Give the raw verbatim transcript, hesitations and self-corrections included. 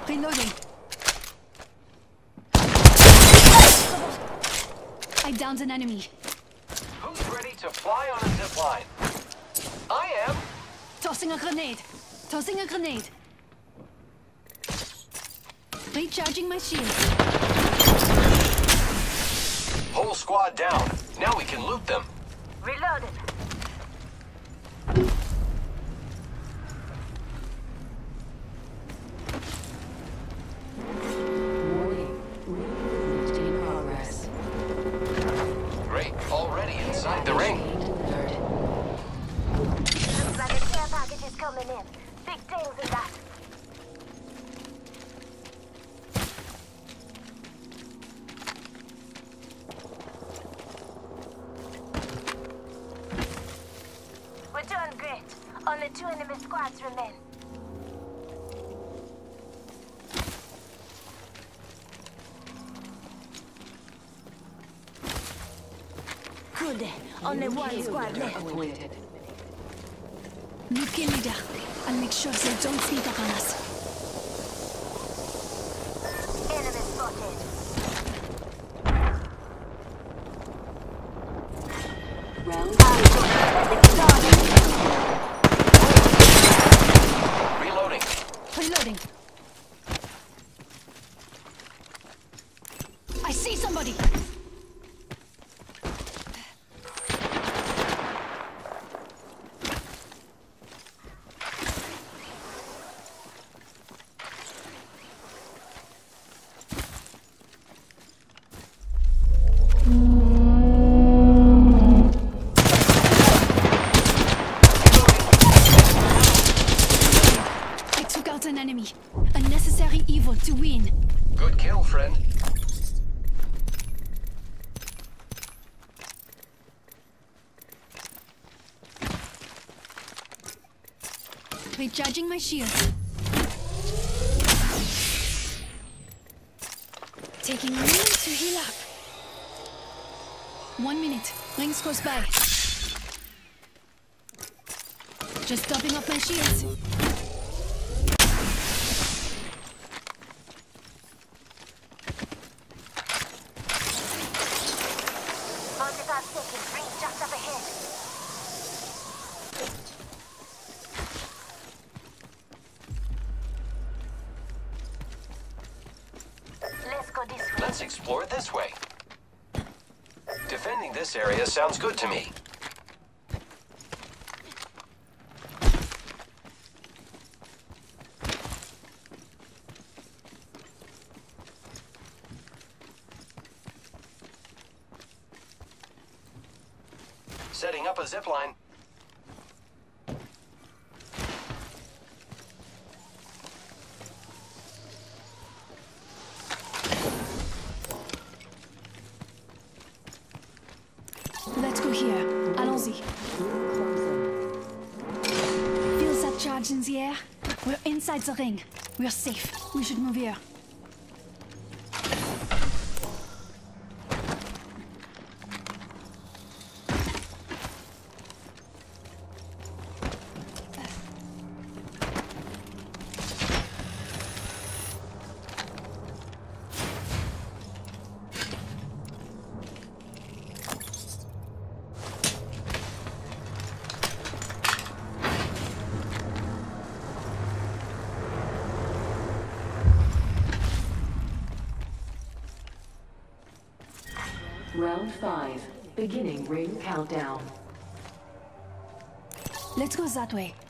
Reloading. I downed an enemy. Who's ready to fly on a zip line? I am. Tossing a grenade. Tossing a grenade. Recharging my shield. Whole squad down. Now we can loot them. Reloaded. Warning. Movement in progress. Great. Already inside the ring. Looks like a care package is coming in. Big things in that. We're doing great. Only two enemy squads remain. Good. Only one squad left. Appointed. New kill leader. I'll make sure they don't sneak up on us. Enemy spotted. Round Reloading. Reloading. I see somebody. I took out an enemy. A necessary evil to win. Good kill, friend. Recharging my shield. Taking a minute to heal up. One minute. Rings close by. Just topping up my shields. forty-five seconds. Ring just up ahead. Let's go this way. Let's explore this way. Defending this area sounds good to me. Setting up a zip line. Let's go here. Allons-y. Feels that charge in the air? We're inside the ring. We're safe. We should move here. Round five. Beginning ring countdown. Let's go that way.